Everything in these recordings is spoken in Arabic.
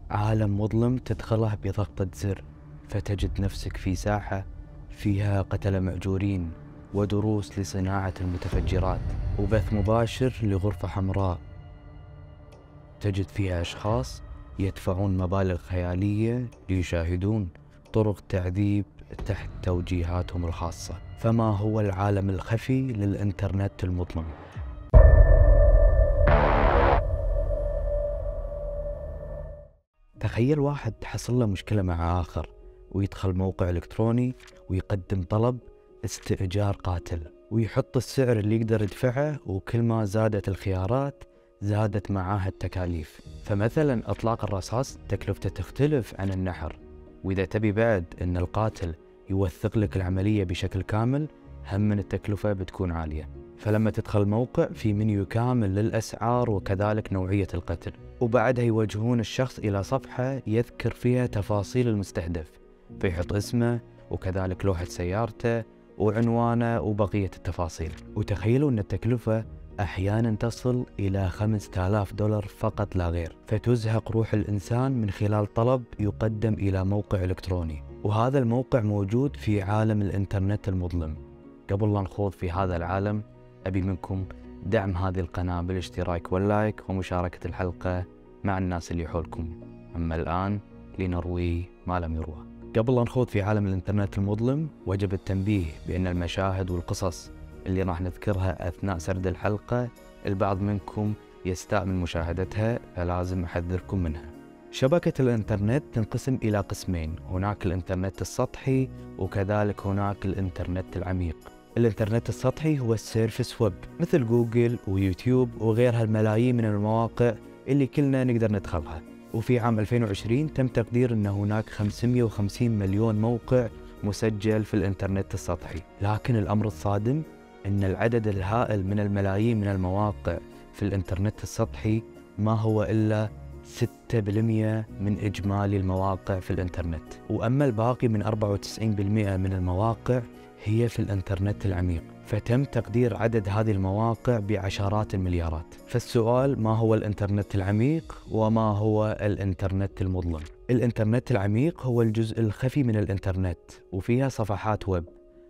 عالم مظلم تدخله بضغطة زر، فتجد نفسك في ساحة فيها قتلة مأجورين، ودروس لصناعة المتفجرات، وبث مباشر لغرفة حمراء تجد فيها أشخاص يدفعون مبالغ خيالية ليشاهدون طرق تعذيب تحت توجيهاتهم الخاصة. فما هو العالم الخفي للإنترنت المظلم؟ تخيل واحد حصل له مشكلة مع آخر، ويدخل موقع إلكتروني ويقدم طلب استئجار قاتل، ويحط السعر اللي يقدر يدفعه، وكل ما زادت الخيارات زادت معاها التكاليف. فمثلا إطلاق الرصاص تكلفته تختلف عن النحر، وإذا تبي بعد أن القاتل يوثق لك العملية بشكل كامل، هم من التكلفة بتكون عالية. فلما تدخل الموقع في منيو كامل للأسعار وكذلك نوعية القتل، وبعدها يوجهون الشخص إلى صفحة يذكر فيها تفاصيل المستهدف، فيحط اسمه وكذلك لوحة سيارته وعنوانه وبقية التفاصيل. وتخيلوا أن التكلفة أحيانا تصل إلى $5000 فقط لا غير، فتزهق روح الإنسان من خلال طلب يقدم إلى موقع إلكتروني. وهذا الموقع موجود في عالم الإنترنت المظلم. قبل لا نخوض في هذا العالم، أبي منكم دعم هذه القناة بالاشتراك واللايك ومشاركة الحلقة مع الناس اللي حولكم. أما الآن لنروي ما لم يروى. قبل لا نخوض في عالم الإنترنت المظلم، وجب التنبيه بأن المشاهد والقصص اللي راح نذكرها أثناء سرد الحلقة البعض منكم يستاء من مشاهدتها، فلازم أحذركم منها. شبكة الإنترنت تنقسم إلى قسمين، هناك الإنترنت السطحي وكذلك هناك الإنترنت العميق. الإنترنت السطحي هو السيرفس ويب مثل جوجل ويوتيوب وغيرها الملايين من المواقع اللي كلنا نقدر ندخلها. وفي عام 2020 تم تقدير أن هناك 550 مليون موقع مسجل في الإنترنت السطحي. لكن الأمر الصادم أن العدد الهائل من الملايين من المواقع في الإنترنت السطحي ما هو إلا 6% من إجمالي المواقع في الإنترنت، وأما الباقي من 94% من المواقع هي في الإنترنت العميق. فتم تقدير عدد هذه المواقع بعشرات المليارات. فالسؤال، ما هو الإنترنت العميق وما هو الإنترنت المظلم؟ الإنترنت العميق هو الجزء الخفي من الإنترنت، وفيها صفحات ويب،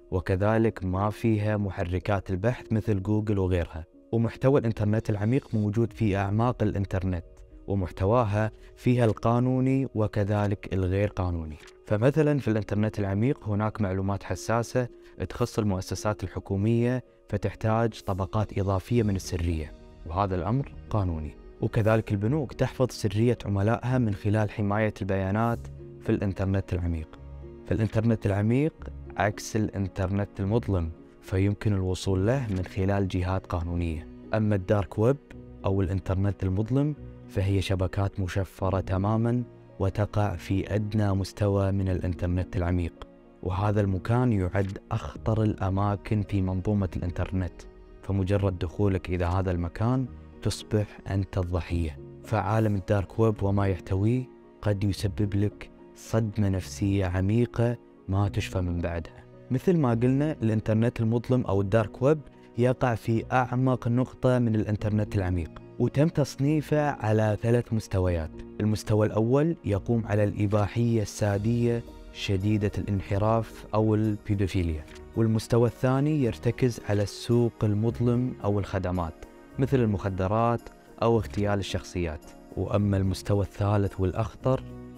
وكذلك ما فيها محركات البحث مثل جوجل وغيرها. ومحتوى الإنترنت العميق موجود في أعماق الإنترنت، ومحتواها فيها القانوني وكذلك الغير قانوني. فمثلا في الإنترنت العميق هناك معلومات حساسة تخص المؤسسات الحكومية، فتحتاج طبقات إضافية من السرية، وهذا الأمر قانوني. وكذلك البنوك تحفظ سرية عملائها من خلال حماية البيانات في الإنترنت العميق. فالإنترنت العميق عكس الإنترنت المظلم، فيمكن الوصول له من خلال جهات قانونية. أما الدارك ويب أو الإنترنت المظلم فهي شبكات مشفرة تماما وتقع في أدنى مستوى من الإنترنت العميق، وهذا المكان يعد أخطر الأماكن في منظومة الإنترنت. فمجرد دخولك إلى هذا المكان تصبح أنت الضحية. فعالم الدارك ويب وما يحتويه قد يسبب لك صدمة نفسية عميقة ما تشفى من بعدها. مثل ما قلنا، الإنترنت المظلم أو الدارك ويب يقع في أعمق نقطة من الإنترنت العميق، وتم تصنيفه على 3 مستويات. المستوى الأول يقوم على الإباحية السادية شديدة الانحراف أو البيدوفيليا، والمستوى الثاني يرتكز على السوق المظلم أو الخدمات مثل المخدرات أو اغتيال الشخصيات. وأما المستوى الثالث والأخطر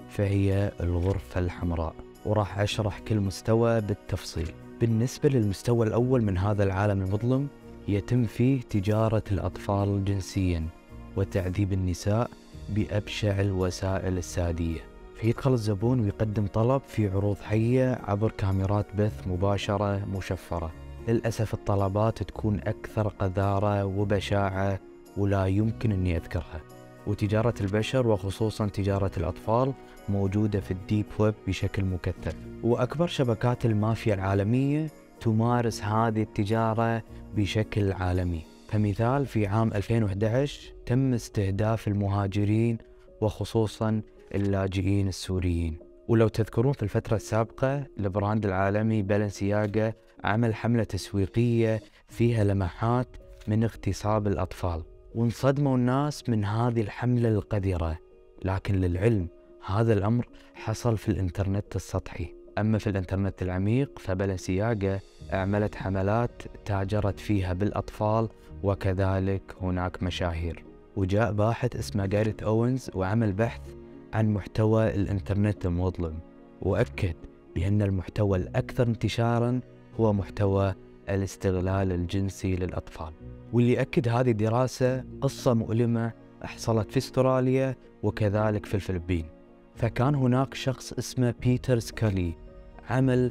فهي الغرفة الحمراء، وراح أشرح كل مستوى بالتفصيل. بالنسبة للمستوى الأول من هذا العالم المظلم، يتم فيه تجارة الأطفال جنسياً وتعذيب النساء بأبشع الوسائل السادية. فيدخل الزبون ويقدم طلب في عروض حية عبر كاميرات بث مباشرة مشفرة. للأسف الطلبات تكون أكثر قذارة وبشاعة ولا يمكن أني أذكرها. وتجارة البشر وخصوصا تجارة الأطفال موجودة في الديب ويب بشكل مكثف، وأكبر شبكات المافيا العالمية تمارس هذه التجارة بشكل عالمي. فمثال، في عام 2011 تم استهداف المهاجرين وخصوصا اللاجئين السوريين. ولو تذكرون في الفترة السابقة البراند العالمي بالنسياغا عمل حملة تسويقية فيها لمحات من اغتصاب الأطفال، وانصدموا الناس من هذه الحملة القذرة. لكن للعلم هذا الأمر حصل في الإنترنت السطحي. أما في الإنترنت العميق فبالنسياغا عملت حملات تاجرت فيها بالأطفال وكذلك هناك مشاهير. وجاء باحث اسمه جاريث أوينز وعمل بحث عن محتوى الإنترنت المظلم، وأكد بأن المحتوى الأكثر انتشاراً هو محتوى الاستغلال الجنسي للأطفال. واللي أكد هذه الدراسة قصة مؤلمة حصلت في استراليا وكذلك في الفلبين. فكان هناك شخص اسمه بيتر سكالي عمل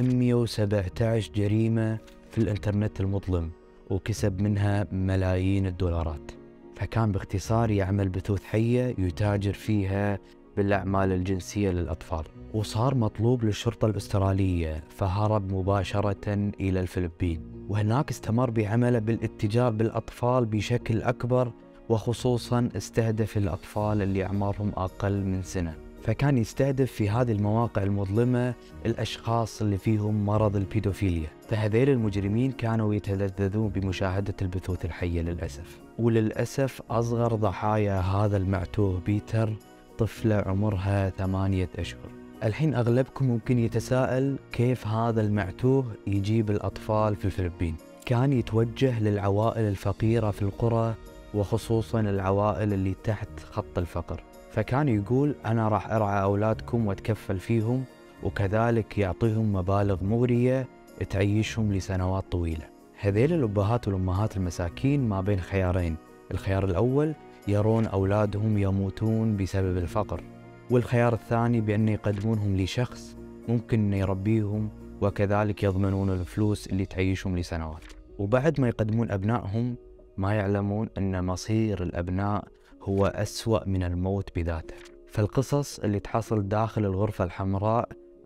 117 جريمة في الإنترنت المظلم وكسب منها ملايين الدولارات. فكان باختصار يعمل بثوث حية يتاجر فيها بالأعمال الجنسية للأطفال، وصار مطلوب للشرطة الأسترالية فهرب مباشرة إلى الفلبين، وهناك استمر بعمله بالاتجار بالأطفال بشكل أكبر، وخصوصا استهدف الأطفال اللي أعمارهم أقل من سنة. فكان يستهدف في هذه المواقع المظلمة الأشخاص اللي فيهم مرض البيدوفيليا. فهذيل المجرمين كانوا يتلذذون بمشاهدة البثوث الحية للأسف. وللأسف أصغر ضحايا هذا المعتوه بيتر طفلة عمرها 8 أشهر. الحين أغلبكم ممكن يتساءل كيف هذا المعتوه يجيب الأطفال في الفلبين. كان يتوجه للعوائل الفقيرة في القرى، وخصوصا العوائل اللي تحت خط الفقر. فكان يقول أنا راح أرعى أولادكم وأتكفل فيهم، وكذلك يعطيهم مبالغ مغرية تعيشهم لسنوات طويلة. هذيل الأبهات والأمهات المساكين ما بين خيارين. الخيار الأول يرون أولادهم يموتون بسبب الفقر، والخيار الثاني بأن يقدمونهم لشخص ممكن يربيهم وكذلك يضمنون الفلوس اللي تعيشهم لسنوات. وبعد ما يقدمون أبنائهم ما يعلمون أن مصير الأبناء هو أسوأ من الموت بذاته. فالقصص اللي تحصل داخل الغرفة الحمراء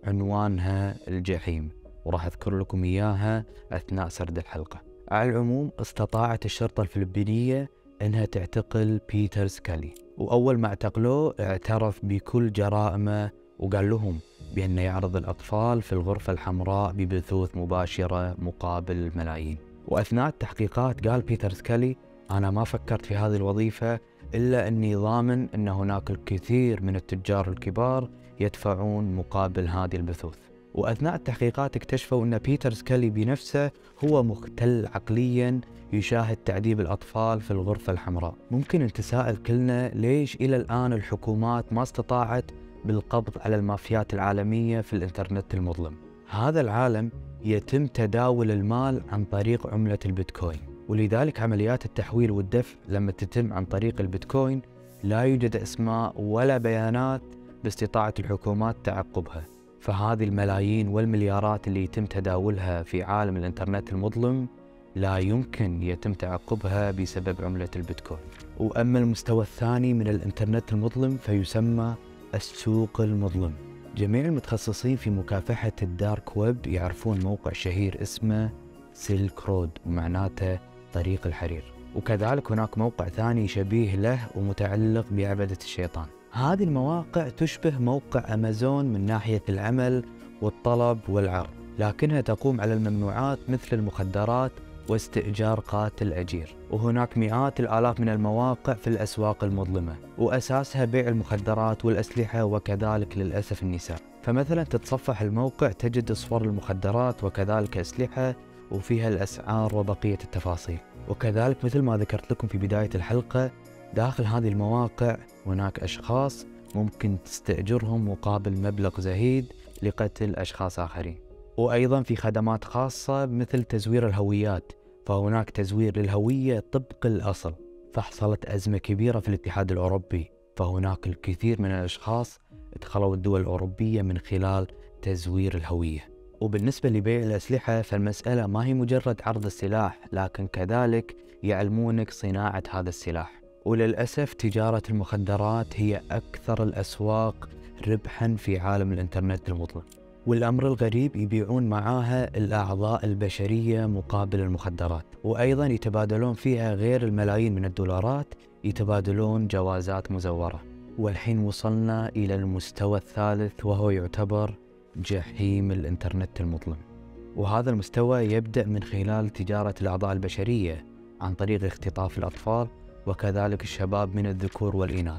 عنوانها الجحيم، وراح أذكر لكم إياها أثناء سرد الحلقة. على العموم استطاعت الشرطة الفلبينية أنها تعتقل بيتر سكالي، وأول ما اعتقلوه اعترف بكل جرائمه وقال لهم بأنه يعرض الأطفال في الغرفة الحمراء ببثوث مباشرة مقابل ملايين. وأثناء التحقيقات قال بيتر سكالي أنا ما فكرت في هذه الوظيفة إلا أني ضامن أن هناك الكثير من التجار الكبار يدفعون مقابل هذه البثوث. وأثناء التحقيقات اكتشفوا أن بيتر سكالي بنفسه هو مختل عقلياً يشاهد تعذيب الأطفال في الغرفة الحمراء. ممكن نتساءل كلنا ليش إلى الآن الحكومات ما استطاعت بالقبض على المافيات العالمية في الإنترنت المظلم. هذا العالم يتم تداول المال عن طريق عملة البيتكوين، ولذلك عمليات التحويل والدفع لما تتم عن طريق البيتكوين لا يوجد أسماء ولا بيانات باستطاعة الحكومات تعقبها. فهذه الملايين والمليارات اللي يتم تداولها في عالم الإنترنت المظلم لا يمكن يتم تعقبها بسبب عملة البيتكوين. وأما المستوى الثاني من الإنترنت المظلم فيسمى السوق المظلم. جميع المتخصصين في مكافحة الدارك ويب يعرفون موقع شهير اسمه سيلك رود، ومعناته طريق الحرير. وكذلك هناك موقع ثاني شبيه له ومتعلق بعبدة الشيطان. هذه المواقع تشبه موقع أمازون من ناحية العمل والطلب والعرض، لكنها تقوم على الممنوعات مثل المخدرات واستئجار قاتل أجير. وهناك مئات الآلاف من المواقع في الأسواق المظلمة، وأساسها بيع المخدرات والأسلحة وكذلك للأسف النساء. فمثلا تتصفح الموقع تجد صور المخدرات وكذلك أسلحة وفيها الأسعار وبقية التفاصيل. وكذلك مثل ما ذكرت لكم في بداية الحلقة، داخل هذه المواقع هناك أشخاص ممكن تستأجرهم مقابل مبلغ زهيد لقتل أشخاص آخرين. وأيضا في خدمات خاصة مثل تزوير الهويات، فهناك تزوير للهوية طبق الأصل. فحصلت أزمة كبيرة في الاتحاد الأوروبي، فهناك الكثير من الأشخاص دخلوا الدول الأوروبية من خلال تزوير الهوية. وبالنسبة لبيع الأسلحة فالمسألة ما هي مجرد عرض السلاح، لكن كذلك يعلمونك صناعة هذا السلاح. وللأسف تجارة المخدرات هي أكثر الأسواق ربحاً في عالم الإنترنت المظلم. والأمر الغريب يبيعون معاها الأعضاء البشرية مقابل المخدرات، وأيضاً يتبادلون فيها غير الملايين من الدولارات، يتبادلون جوازات مزورة. والحين وصلنا إلى المستوى الثالث، وهو يعتبر جحيم الإنترنت المظلم. وهذا المستوى يبدأ من خلال تجارة الأعضاء البشرية عن طريق اختطاف الأطفال وكذلك الشباب من الذكور والإناث.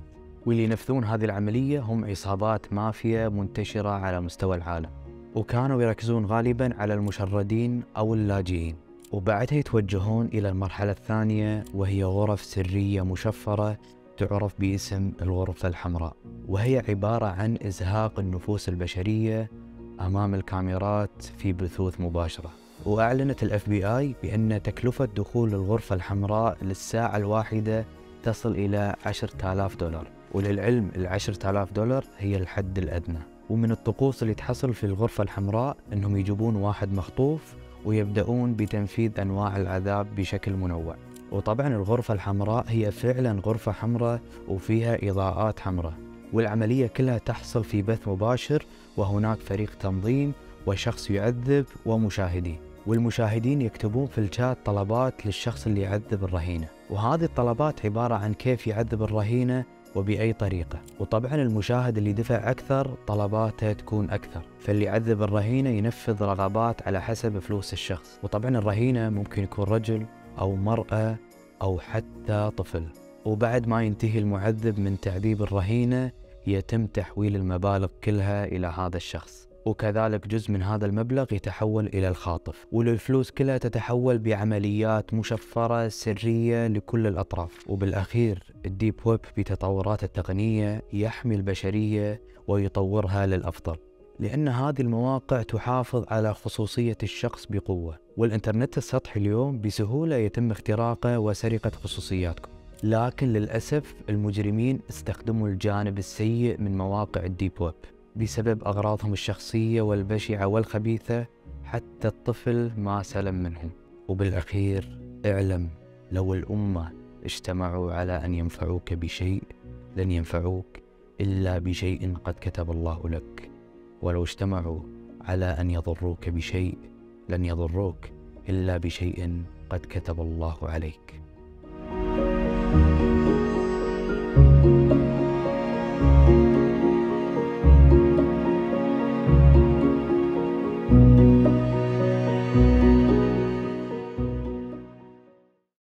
واللي ينفذون هذه العملية هم عصابات مافيا منتشرة على مستوى العالم، وكانوا يركزون غالبا على المشردين أو اللاجئين. وبعدها يتوجهون إلى المرحلة الثانية، وهي غرف سرية مشفرة تعرف باسم الغرفة الحمراء، وهي عبارة عن إزهاق النفوس البشرية أمام الكاميرات في بثوث مباشرة. وأعلنت ال FBI بأن تكلفة دخول الغرفة الحمراء للساعة الواحدة تصل إلى $10,000. وللعلم $10,000 هي الحد الأدنى. ومن الطقوس اللي تحصل في الغرفة الحمراء أنهم يجيبون واحد مخطوف ويبدأون بتنفيذ أنواع العذاب بشكل منوع. وطبعا الغرفة الحمراء هي فعلا غرفة حمراء وفيها إضاءات حمراء، والعملية كلها تحصل في بث مباشر، وهناك فريق تنظيم وشخص يعذب ومشاهدين. والمشاهدين يكتبون في الشات طلبات للشخص اللي يعذب الرهينة، وهذه الطلبات عبارة عن كيف يعذب الرهينة وبأي طريقة. وطبعا المشاهد اللي دفع أكثر طلباته تكون أكثر، فاللي يعذب الرهينة ينفذ رغبات على حسب فلوس الشخص. وطبعا الرهينة ممكن يكون رجل أو مرأة أو حتى طفل. وبعد ما ينتهي المعذب من تعذيب الرهينة يتم تحويل المبالغ كلها إلى هذا الشخص، وكذلك جزء من هذا المبلغ يتحول إلى الخاطف، والفلوس كلها تتحول بعمليات مشفرة سرية لكل الأطراف. وبالأخير الديب ويب بتطورات التقنية يحمي البشرية ويطورها للأفضل، لأن هذه المواقع تحافظ على خصوصية الشخص بقوة. والإنترنت السطحي اليوم بسهولة يتم اختراقه وسرقة خصوصياتكم، لكن للأسف المجرمين استخدموا الجانب السيء من مواقع الديب ويب بسبب أغراضهم الشخصية والبشعة والخبيثة، حتى الطفل ما سلم منهم. وبالأخير اعلم، لو الأمة اجتمعوا على أن ينفعوك بشيء لن ينفعوك إلا بشيء قد كتب الله لك، ولو اجتمعوا على أن يضروك بشيء لن يضروك إلا بشيء قد كتب الله عليك.